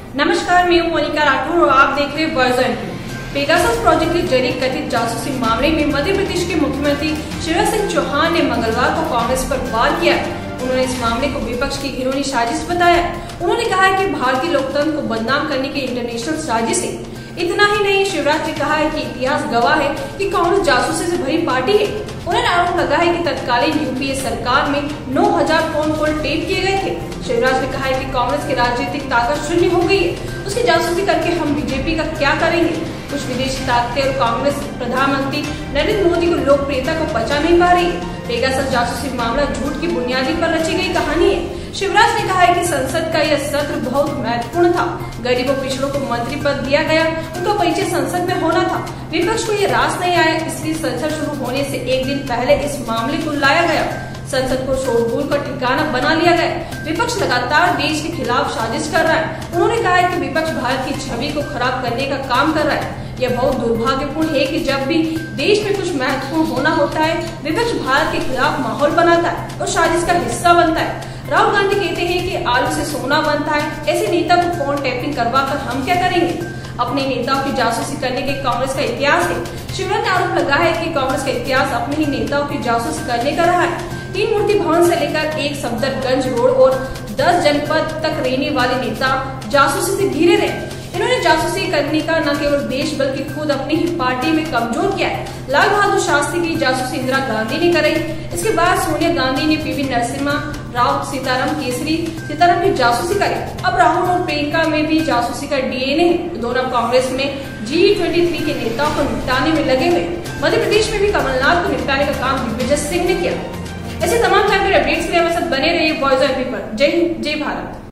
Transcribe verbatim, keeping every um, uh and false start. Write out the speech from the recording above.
नमस्कार, मैं हूं मोनिका राठौर और आप देख रहे हैं वॉइस एमपी। पेगासस प्रोजेक्ट के जरिए कथित जासूसी मामले में मध्य प्रदेश के मुख्यमंत्री शिवराज सिंह चौहान ने मंगलवार को कांग्रेस पर वार किया। उन्होंने इस मामले को विपक्ष की घिनौनी साजिश बताया। उन्होंने कहा कि भारतीय लोकतंत्र को बदनाम करने की इंटरनेशनल साजिश है। इतना ही नहीं, शिवराज ने कहा है कि इतिहास गवाह है कि कांग्रेस जासूसी से भरी पार्टी है। उन्होंने आरोप लगाया कि तत्कालीन यूपीए सरकार में नौ हजार फोन कॉल टेप किए गए थे। शिवराज ने कहा है कि कांग्रेस की राजनीतिक ताकत शून्य हो गई है। उसकी जासूसी करके हम बीजेपी का क्या करेंगे? कुछ विदेशी ताकतें और कांग्रेस प्रधानमंत्री नरेंद्र मोदी को लोकप्रियता को पचा नहीं पा रही है। पेगासस जासूसी मामला झूठ की बुनियादी पर रची गई कहानी है। शिवराज ने कहा है कि संसद का यह सत्र बहुत महत्वपूर्ण था। गरीबों पिछड़ों को मंत्री पद दिया गया, उनका परिचय संसद में होना था। विपक्ष को ये रास नहीं आया, इसलिए संसद शुरू होने से एक दिन पहले इस मामले को लाया गया। संसद को शोरगुल का ठिकाना बना लिया गया। विपक्ष लगातार देश के खिलाफ साजिश कर रहा है। उन्होंने कहा है कि विपक्ष भारत की छवि को खराब करने का काम कर रहा है। यह बहुत दुर्भाग्यपूर्ण है कि जब भी देश में कुछ महत्वपूर्ण होना होता है, विपक्ष भारत के खिलाफ माहौल बनाता है और साजिश का हिस्सा बनता है। राहुल गांधी कहते हैं कि आलू से सोना बनता है। ऐसे नेता को फोन टैपिंग करवा कर हम क्या करेंगे? अपने नेताओं की जासूसी करने के कांग्रेस का इतिहास है। शिवराज ने आरोप लगाया है कि कांग्रेस का इतिहास अपने ही नेताओं की जासूसी करने का रहा है। तीन मूर्ति भवन से लेकर एक सफदरगंज रोड और दस जनपद तक रहने वाले नेता जासूसी से घिरे रहे। इन्होंने जासूसी करने का न केवल देश बल्कि खुद अपनी ही पार्टी में कमजोर किया है। लाल बहादुर शास्त्री की जासूसी इंदिरा गांधी ने कराई। इसके बाद सोनिया गांधी ने पीवी नरसिम्हा राव, सीताराम केसरी सीताराम की जासूसी करी। अब राहुल और प्रियंका में भी जासूसी का डीएनए है। दोनों कांग्रेस में जी ट्वेंटी थ्री के नेताओं को निपटाने में लगे हुए। मध्य प्रदेश में भी कमलनाथ को निपटाने का काम दिग्विजय सिंह ने किया। ऐसे तमाम जानकारी अपडेट्स के लिए हमारे साथ बने रहिए वॉइस एमपी पर। जय हिंद, जय भारत।